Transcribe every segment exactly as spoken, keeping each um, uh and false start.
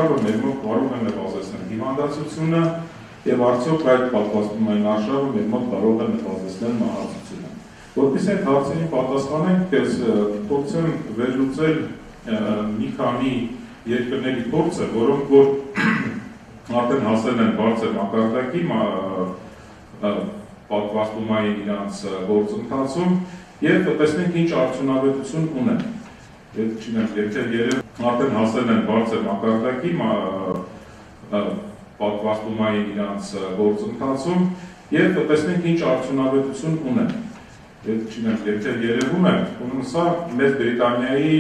արշավը մեր մոտ կարող է նվազեցնել հիվանդացությունը եւ արդյոք այդ պատվաստումային արշավը մեր մոտ կարող է նվազեցնել մահացությունը։ Որպես այդ հարցերին պատասխանենք, ես փորձեմ վերլուծել մի քանի երկրների փորձը, որոնք որ արդեն հասել են բարձր մակարդակի պատվաստումային իրանց գործընթացում եւ տեսնենք ինչ արդյունավետություն ունեն։ Եթե երբ արդեն հասել են բարձր մակարդակի պատվաստումային իրանց գործընթացում եւ տեսնենք ինչ արդյունավետություն ունեն։ Եթե երևում է, սա Մեծ Բրիտանիայի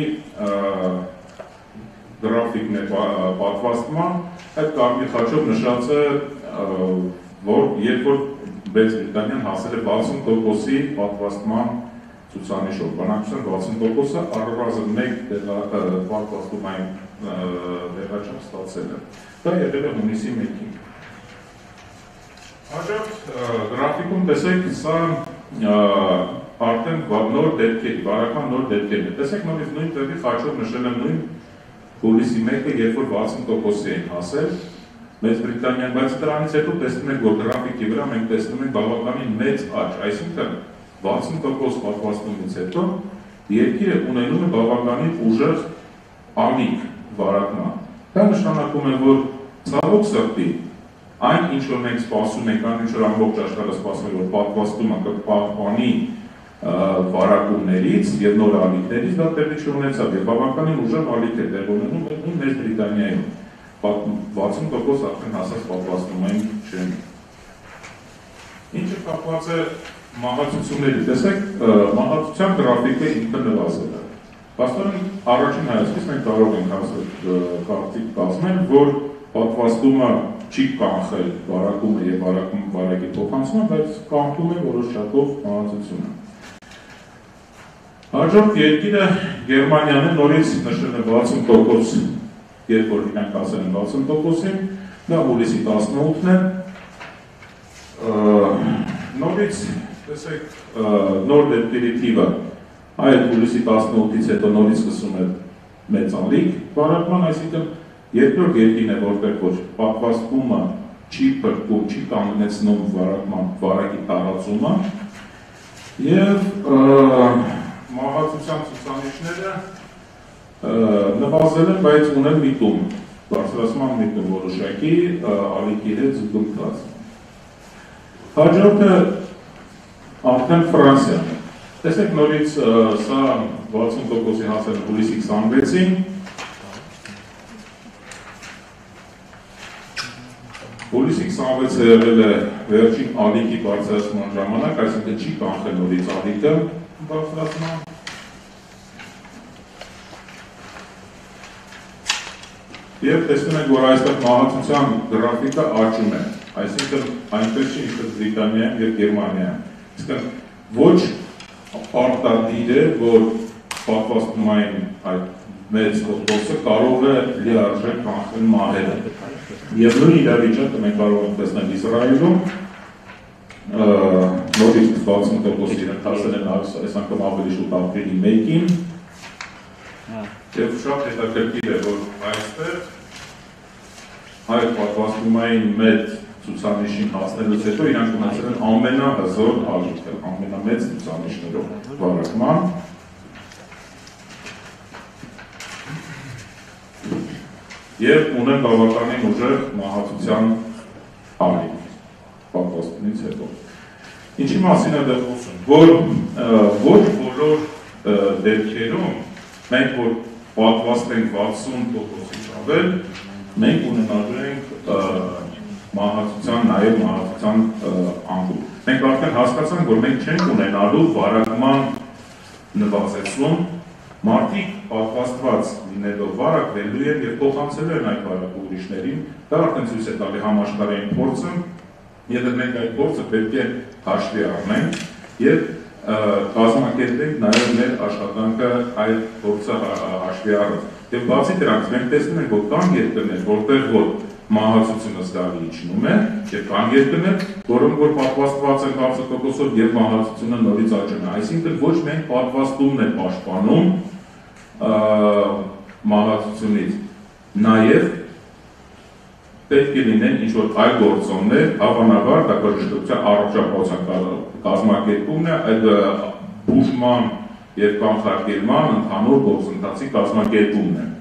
գրաֆիկն է պատվաստման, այդ կարմիր խաչով նշած է, որ երբ որ Մեծ Բրիտանիան հասել է վաթսուն տոկոսի պատվաստման ցուցանիշով, բնակչության վաթսուն տոկոսը առնվազն մեկ պատվաստումային դեղաչափ ստացել է։ Դա եղել է հունիսի մեկին։ Հաջորդ գրաֆիկում տեսեք, սա արդեն նոր դեպքերի, վարական նոր դեպքերն է։ Տեսեք նորից նույն տեղի խաչով նշել եմ նույն հուլիսի մեկը, երբ որ վաթսուն տոկոսի են հասել Մեծ Բրիտանիան, բայց դրանից հետո տեսնում ենք, որ գրաֆիկի վրա մենք տեսնում ենք բավականին մեծ աճ, այսինքն վաթսուն տոկոս պատվաստումից հետո երկիրը ունենում է բավականին ուժեղ ալիք վարակման։ Դա նշանակում է, որ ցավոք սրտի այն ինչ որ մենք սպասում ենք, այն ինչ որ ամբողջ աշխարհը սպասում է, որ պատվաստումը կպահպանի վարակումներից եւ նոր ալիքներից, դա տեղի չունեցավ եւ բավականին ուժեղ ալիք է տեղ ունենում նույն Մեծ Բրիտանիայում։ վաթսուն տոկոս արդեն հասած պատվաստումային չեն։ Ինչը կապված է մահացությունների, տեսեք, մահացության գրաֆիկը ինքը նվազել է։ Պաստորեն առաջին հայացքից մենք կարող ենք կարծիք կազմել, որ պատվաստումը չի կանխել վարակումը եւ վարակումը վարակի փոխանցումը, բայց կանխում է որոշ չափով մահացությունը։ Հաջորդ երկիրը Գերմանիան է, նորից նշել է վաթսուն տոկոս, երբ որ իրանք ասել են վաթսուն տոկոսին, դա հուլիսի տասնութն է, նորից տեսեք նոր դեպքերի թիվը, այդ հուլիսի տասնութից հետո նորից սկսում է մեծանալիք վարակման, այսինքն երկրորդ երկիրն է, որտեղ որ պատվաստումը չի փրկում, չի կանգնեցնում վարակման վարակի տարածումը եւ մահացության ցուցանիշները նվազել են, բայց ունեն միտում, բարձրացման միտում որոշակի ալիքի հետ զուգընթաց։ Հաջորդը արդեն Ֆրանսիան է։ Տեսեք նորից սա վաթսուն տոկոսի հասել հուլիսի քսանվեցին, հուլիսի քսանվեցը եղել է վերջին ալիքի բարձրացման ժամանակ, այսինքն չի կանխել նորից ալիքը բարձրացման։ Եվ տեսնում ենք, որ այստեղ մահացության գրաֆիկը աճում է, այսինքն այնպես չի ինչպես Բրիտանիայում եւ Գերմանիայում։ Իսկն ոչ պարտադիր է, որ պատվաստումային այդ մեծ տոկոսը կարող է լիարժեք կանխել մահերը։ Եվ նույն իրավիճակը մենք կարող ենք տեսնել Իսրայելում, նորից վաթսուն տոկոսի իրենք հասել են այս անգամ ավելի շուտ ապրիլի մեկին, եւ շատ հետաքրքիր է, որ այստեղ այդ պատվաստումային մեծ ցուցանիշին հասնելուց հետո իրանք ունեցել են ամենահզոր ալիքը, ամենամեծ ցուցանիշներով վարակման։ Եվ ունեն բավականին ուժեղ մահացության ալիք պատվաստումից հետո։ Ինչի մասին է դա խոսում, որ ոչ բոլոր դեպքերում մենք որ պատվաստենք վաթսուն տոկոսից ավել, մենք ունենալու ենք մահացության, նաև մահացության անկում։ Մենք արդեն հասկացանք, որ մենք չենք ունենալու վարակման նվազեցում, մարդիկ պատվաստված լինելով վարակվելու են եւ փոխանցելու են այդ վարակը ուրիշներին, դա արդեն ցույց է տալի համաշխարհային փորձը, եթե մենք այդ փորձը պետք է հաշվի առնենք եւ կազմակերպենք նաև մեր աշխատանքը այդ փորձը հաշվի առնելով։ Եվ բացի դրանից մենք տեսնում ենք, որ կան երկրներ, որտեղ որ մահացությունը զգալի իջնում է, եւ կան երկրներ, որոնք որ պատվաստված են վաթսուն տոկոսով եւ մահացությունը նորից աճում է։ Այսինքն ոչ միայն պատվաստումն է պաշտպանում մահացությունից, նաև պետք է լինեն ինչ-որ այլ գործոններ, հավանաբար դակաժշտության առողջապահության կազմակերպումն է, այդ բուժման և կանխարգելման ընդհանուր գործընթացի կազմակերպումն է։